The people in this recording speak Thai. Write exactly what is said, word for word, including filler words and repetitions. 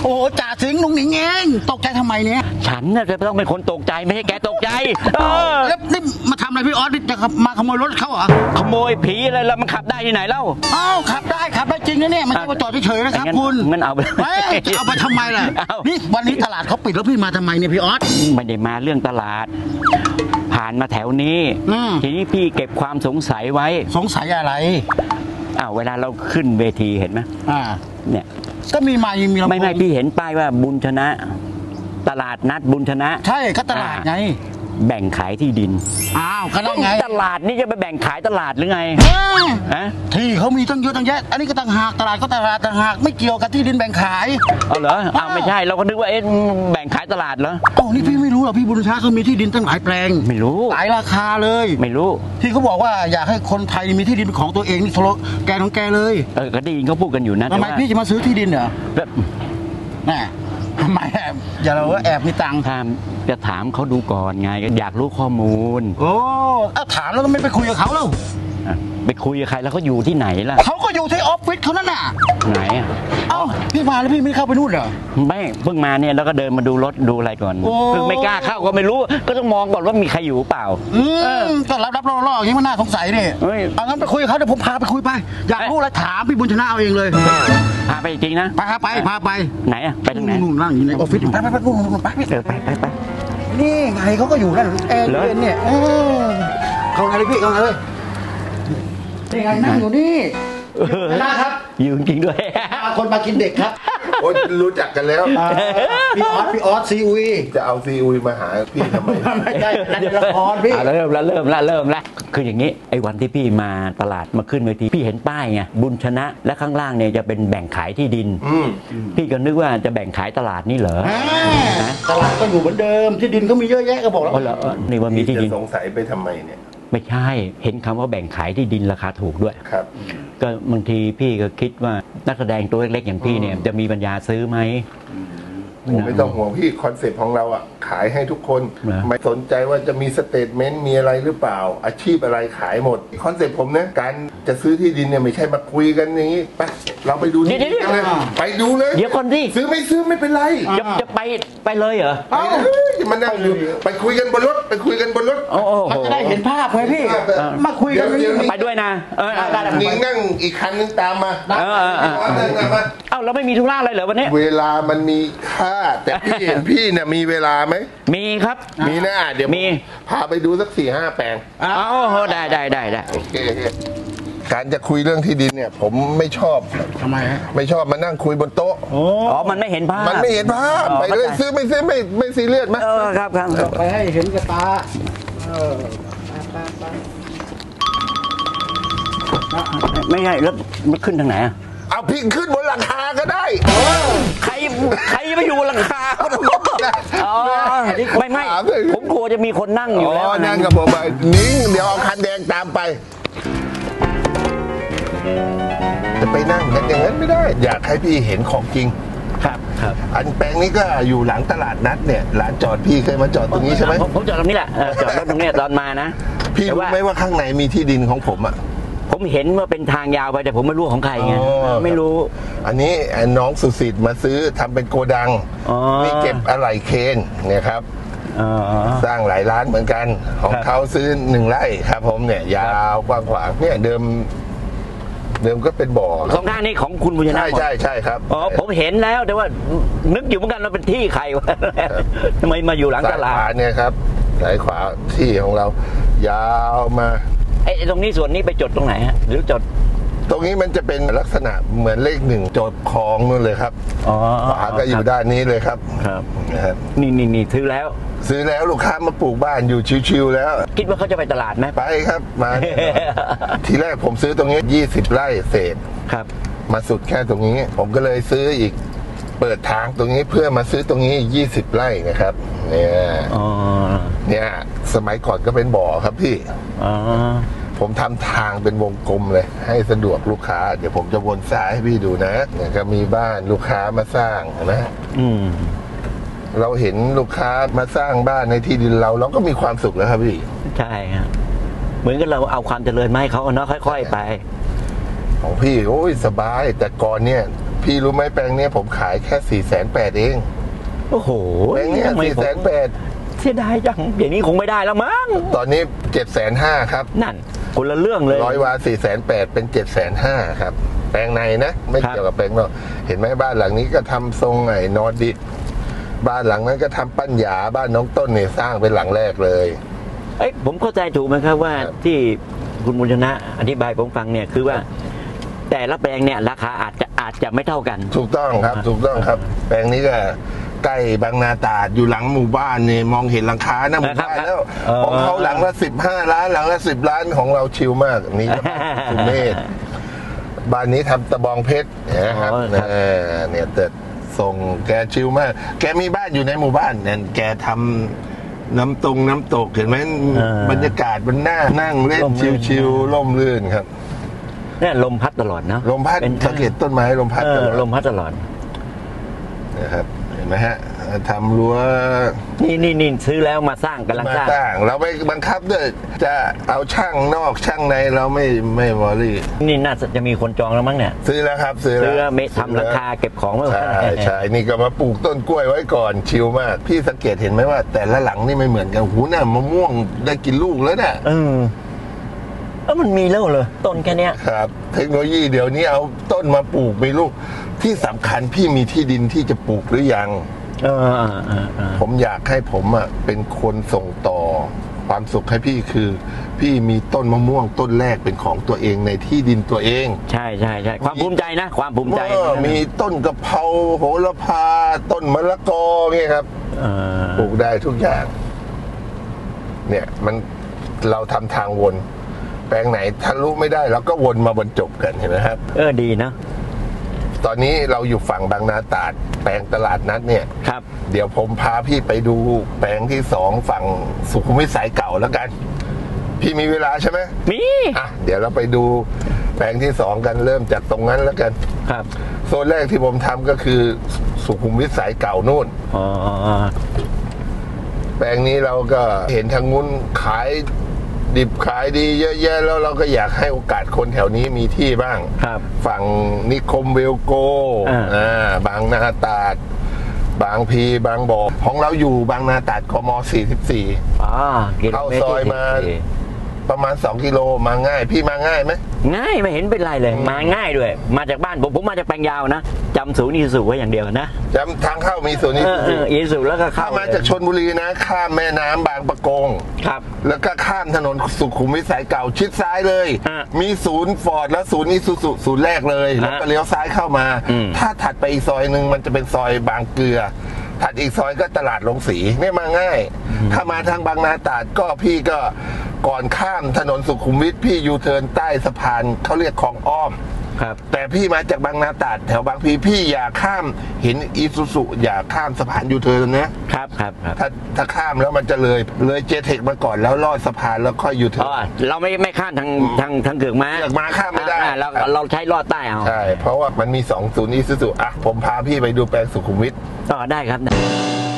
โอ้จ่าสิงห์ลุงหนิงเองตกใจทำไมเนี่ยฉันน่ะจะต้องเป็นคนตกใจไม่ใช่แกตกใจเออแล้วนี่มาทำอะไรพี่ออสจะมาขโมยรถเขาเหรอขโมยผีอะไรแล้วมันขับได้ที่ไหนเล่าอ้าวขับได้ขับได้จริงนะเนี่ยมันจะมาจอดเฉยๆนะครับคุณงั้นเอาไปเอาไปทำไมล่ะนี่วันนี้ตลาดเขาปิดแล้วพี่มาทำไมเนี่ยพี่ออสไม่ได้มาเรื่องตลาดผ่านมาแถวนี้ทีนี้พี่เก็บความสงสัยไว้สงสัยอะไรอ้าวเวลาเราขึ้นเวทีเห็นไหมอ่าเนี่ยก็มีมามีไม่ไม่พี่เห็นป้ายว่าบุญชนะตลาดนัดบุญชนะใช่ก็ตลาดไงแบ่งขายที่ดินอ้าวก็ได้ไงตลาดนี่จะไปแบ่งขายตลาดหรือไงฮะที่เขามีตั้งเยอะตั้งแยะอันนี้ก็ต่างหากตลาดก็ตลาดต่างหากไม่เกี่ยวกับที่ดินแบ่งขายเอาเหรออ้าวไม่ใช่เราก็นึกว่าเอ๊ะแบ่งขายตลาดเหรอโอ้นี่พี่ไม่รู้หรอพี่บุญชาเขามีที่ดินตั้งหลายแปลงไม่รู้หลายราคาเลยไม่รู้ที่เขาบอกว่าอยากให้คนไทยมีที่ดินของตัวเองนี่โซโลแกนของแกเลยเออก็ได้ยินเขาพูดกันอยู่นะทำไมพี่จะมาซื้อที่ดินเหรอแน่ทำไมแอบอย่าเราแอบมีตังค์ถามจะถามเขาดูก่อนไงอยากรู้ข้อมูลโอ้ถามแล้วก็ไม่ไปคุยกับเขาแล้วไปคุยกับใครแล้วเขาอยู่ที่ไหนล่ะเขาก็อยู่ที่ออฟฟิศเขานั่นน่ะไหนอ่ะเอ้าพี่มาแล้วพี่ไม่เข้าไปนู่นเหรอไม่เพิ่งมาเนี่ยแล้วก็เดินมาดูรถดูอะไรก่อนเพิ่งไม่กล้าเข้าก็ไม่รู้ก็ต้องมองก่อนว่ามีใครอยู่เปล่าอืมก็รับรับล่อๆอย่างนี้มันน่าสงสัยนี่เอางั้นไปคุยกับเขาเดี๋ยวผมพาไปคุยไปอยากรู้อะไรถามพี่บุญชนะเอาเองเลยพาไปจริงนะพาไปพาไปไหนอ่ะไปทางไหนนู่นนั่งอยู่ในออฟฟิศไปไปไปนู่นนู่นไปเออไปไปไปนี่ไงเขาก็อยู่นั่นแอร์เย็นเนี่ยเขาไงเลยพี่เขาไงเลยนี่ไงนั่งอยู่นี่นะครับอยู่จริงด้วยคนมากินเด็กครับโอ้ยรู้จักกันแล้วพี่ออสพี่ออสซีอุยจะเอาซีอุยมาหาพี่ทำไมไม่ใช่ละครพี่เริ่มแล้วเริ่มแล้วเริ่มแล้วคืออย่างนี้ไอ้วันที่พี่มาตลาดมาขึ้นเวทีพี่เห็นป้ายไงบุญชนะและข้างล่างเนี่ยจะเป็นแบ่งขายที่ดินพี่ก็นึกว่าจะแบ่งขายตลาดนี่เหรอตลาดก็อยู่เหมือนเดิมที่ดินก็มีเยอะแยะก็บอกแล้วอ๋อเหรอนี่ว่ามีที่ดินสงสัยไปทำไมเนี่ยไม่ใช่เห็นคำว่าแบ่งขายที่ดินราคาถูกด้วยครับก็บางทีพี่ก็คิดว่านักแสดงตัวเล็กๆอย่างพี่เนี่ยจะมีปัญญาซื้อไหมไม่ต้องห่วงพี่คอนเซ็ปต์ของเราอ่ะขายให้ทุกคนไม่สนใจว่าจะมีสเตทเมนต์มีอะไรหรือเปล่าอาชีพอะไรขายหมดคอนเซ็ปต์ผมนะการจะซื้อที่ดินเนี่ยไม่ใช่มาคุยกันอย่างนี้ไปเราไปดูที่ดินกันเลยไปดูเลยเดี๋ยวคนที่ซื้อไม่ซื้อไม่เป็นไรจะจะไปไปเลยเหรอมันนั่งอยู่ไปคุยกันบนรถไปคุยกันบนรถมันจะได้เห็นภาพเลยพี่มาคุยกันไปด้วยนะเออนิ่งนั่งอีกคันนึงตามมาเออเอ้าเราไม่มีธุระอะไรเหรอวันนี้เวลามันมีค่าแต่พี่เห็นพี่เนี่ยมีเวลาไหมมีครับมีนะเดี๋ยวมีพาไปดูสักสี่ห้าแปลงอ๋อได้ได้ได้ได้โอเคการจะคุยเรื่องที่ดินเนี่ยผมไม่ชอบทำไมฮะไม่ชอบมานั่งคุยบนโต๊ะอ๋อมันไม่เห็นภาพมันไม่เห็นภาพไปเลยซื้อไม่ซื้อไม่ไม่ซีเรียสไหมเออครับครับไปให้เห็นกับตาไม่ใช่แล้วมันขึ้นทางไหนอะเอาพี่ขึ้นบนหลังคาก็ได้ใครใครจะไปอยู่บนหลังคาอ๋อไม่ไม่ผมกลัวจะมีคนนั่งอยู่แล้วนั่งกับผมไปนิ่งเดี๋ยวเอาคันแดงตามไปจะไปนั่งกันอย่างนั้นไม่ได้อยากให้พี่เห็นของจริงครับครับอันแปลงนี้ก็อยู่หลังตลาดนัดเนี่ยร้านจอดพี่เคยมาจอดตรงนี้ใช่ไหมผมจอดตรงนี้แหละจอดรถตรงนี้ตอนมานะพี่รู้ไหมว่าข้างในมีที่ดินของผมอ่ะผมเห็นว่าเป็นทางยาวไปแต่ผมไม่รู้ของใครไงไม่รู้อันนี้น้องสุสิทธิ์มาซื้อทำเป็นโกดังนี่เก็บอะไหล่เคนเนี่ยครับสร้างหลายล้านเหมือนกันของเขาซื้อหนึ่งไร่ครับผมเนี่ยยาวกว้างขวางเนี่ยเดิมเดิมก็เป็นบ่อสองข้างนี้ของคุณบุญชนะใช่ใช่ใช่ครับอ๋อผมเห็นแล้วแต่ว่านึกอยู่เหมือนกันว่าเป็นที่ใครวะทำไมมาอยู่หลังตลาดเนี่ยครับสายขวาที่ของเรายาวมาไอ้ตรงนี้ส่วนนี้ไปจดตรงไหนฮะหรือจดตรงนี้มันจะเป็นลักษณะเหมือนเลขหนึ่งจดคลองนู่นเลยครับอ๋อขวาก็อยู่ด้านนี้เลยครับครับนี่นี่นี่ซื้อแล้วซื้อแล้วลูกค้ามาปลูกบ้านอยู่ชิวๆแล้วคิดว่าเขาจะไปตลาดไหมไปครับมาทีแรกผมซื้อตรงนี้ยี่สิบไร่เศษครับมาสุดแค่ตรงนี้ผมก็เลยซื้ออีกเปิดทางตรงนี้เพื่อมาซื้อตรงนี้ยี่สิบไร่นะครับเนี่ยเนี่ยสมัยก่อนก็เป็นบ่อครับพี่ผมทำทางเป็นวงกลมเลยให้สะดวกลูกค้าเดี๋ยวผมจะวนซ้ายให้พี่ดูนะเนี่ยก็มีบ้านลูกค้ามาสร้างนะอืมเราเห็นลูกค้ามาสร้างบ้านในที่ดินเราเราก็มีความสุขแล้วครับพี่ใช่ครับเหมือนกับเราเอาความเจริญมาให้เขาเนาะค่อยๆไปของพี่โอ้ยสบายแต่ก่อนเนี่ยพี่รู้ไหมแปลงเนี้ยผมขายแค่สี่แสนแปดเองโอ้โหแปลงเนี้ยทำไมสี่ผมแสนแปดเสียดายจังอย่างนี้คงไม่ได้แล้วมั้งตอนนี้เจ็ดแสนห้าครับนั่นคนละเรื่องเลยร้อยวาสี่แสนแปดเป็นเจ็ดแสนห้าครับแปลงในนะไม่ครับเกี่ยวกับแปลงนอกเห็นไหมบ้านหลังนี้ก็ทำทรงไอ้นอร์ดิกบ้านหลังนั้นก็ทำปั้นหยาบ้านน้องต้นเนี่ยสร้างเป็นหลังแรกเลยเอ้ยผมเข้าใจถูกไหมครับว่าครับที่คุณบุญชนะอธิบายผมฟังเนี่ยคือว่า แต่ละแปลงเนี่ยราคาอาจจะอาจจะไม่เท่ากันถูกต้องครับถูกต้องครับ แปลงนี้ก็ใกล้บางนาตราดอยู่หลังหมู่บ้านเนี่ยมองเห็นหลังคาหน้าหมู่บ้านแล้วเออของเขาหลังละสิบห้าล้านหลังละสิบล้านของเราชิลมากนี่ก็บ้านสุเมธบ้านนี้ทำตะบองเพชรนะครับอ๋อครับเออเนี่ยแต่ส่งแกชิลมาก แกมีบ้านอยู่ในหมู่บ้านเนี่ยแกทำน้ำตรงน้ำตกเห็นไหมบรรยากาศมันน่านั่งเล่นชิลๆร่มรื่นครับเนี่ยลมพัดตลอดเนาะลมพัดเป็นสังเกตต้นไม้ลมพัดเอตอลอดลมพัดตลอดนะครับเห็นไหมฮะทำรั้วนี่นี่นี่ซื้อแล้วมาสร้างกำลังมาสร้างสร้างเราไม่บังคับด้วยจะเอาช่างนอกช่างในเราไม่ไม่วอรี่นี่น่าจะมีคนจองแล้วมั้งเนี่ยซื้อแล้วครับซื้อซื้อแล้วเมทำราคาเก็บของไว้ใช่ใช่นี่ก็มาปลูกต้นกล้วยไว้ก่อนชิลมาก พี่สังเกตเห็นไหมว่า แต่ละหลังนี่ไม่เหมือนกันหูน่ะมะม่วงได้กินลูกแล้วน่ะเออเออมันมีแล้วเลยต้นแค่เนี้ยครับ เทคโนโลยีเดี๋ยวนี้เอาต้นมาปลูกมีลูกที่สำคัญพี่มีที่ดินที่จะปลูกหรือยังเออเออเออเออผมอยากให้ผมอ่ะเป็นคนส่งต่อความสุขให้พี่คือ พี่มีต้นมะม่วงต้นแรกเป็นของตัวเองในที่ดินตัวเองใช่ใช่ใช่ความภูมิใจนะ ความภูมิใจเออมีต้นกะเพราโหระพาต้นมะละกอเงี้ยครับเออปลูกได้ทุกอย่าง เนี่ยมันเราทำทางวน แปลงไหนทะลุไม่ได้เราก็วนมาบรรจบกันเห็นไหมครับเออดีนะตอนนี้เราอยู่ฝั่งบางนาตราดแปลงตลาดนัดเนี่ยครับเดี๋ยวผมพาพี่ไปดูแปลงที่สองฝั่งสุขุมวิทสายเก่าแล้วกัน พี่มีเวลาใช่ไหมมีอ่ะเดี๋ยวเราไปดูแปลงที่สองกันเริ่มจากตรงนั้นแล้วกันครับโซนแรกที่ผมทำก็คือสุขุมวิทสายเก่านู่นอ๋อแปลงนี้เราก็เห็นทางนู้นขายดิบขายดีเยอะแยะแล้วเราก็อยากให้โอกาสคนแถวนี้มีที่บ้างครับฝั่งนิคมเวลโกอ่าอ่าบางนาตราดบางพีบางบ่อของเราอยู่บางนาตราดกมสี่สิบสี่อ๋อกิโลเข้าเมตรซอยที่มาสิบสี่ประมาณสองกิโลมาง่าย พี่มาง่ายไหมง่ายไม่เห็นเป็นไรเลย มาง่ายด้วย มาจากบ้านผมผมมาจากแปลงยาวนะจำศูนย์อีสุไว้อย่างเดียวนะจำทางเข้ามีส่วนนี้เออเอออีสุแล้วก็เข้าถ้ามาจากชลบุรีนะ ข้ามแม่น้ำบางปะกงครับแล้วก็ข้ามถนนสุขุมวิทสายเก่าชิดซ้ายเลยอ่ะมีศูนย์ฟอร์ดและศูนย์อิซูซุศูนย์แรกเลย แล้วก็เลี้ยวซ้ายเข้ามาอืมถ้าถัดไปอีกซอยหนึ่งมันจะเป็นซอยบางเกลือ ถัดอีกซอยก็ตลาดลงสีเนี่ยมาง่าย ถ้ามาทางบางนาตราดก็พี่ก็ก่อนข้ามถนนสุขุมวิทพี่ยูเทิร์นใต้สะพานเขาเรียกคลองอ้อมครับแต่พี่มาจากบางนาตราดแถวบางพีพี่อย่าข้ามเห็นอีซูซุอย่าข้ามสะพานยูเทิร์นนะครับครับครับถ้าถ้าข้ามแล้วมันจะเลยเลยเจเทคมาก่อนแล้วลอดสะพานแล้วค่อยยูเทิอ๋ร์อน เราไม่ไม่ข้ามทางทางทางเกือกม้าเกือกม้าข้ามไม่ได้อ่เราเราใช้ลอดใต้เอาใช่ เพราะว่ามันมีสองศูนย์อีซูซุอ่ะผมพาพี่ไปดูแปลงสุขุมวิทต่อได้ครับ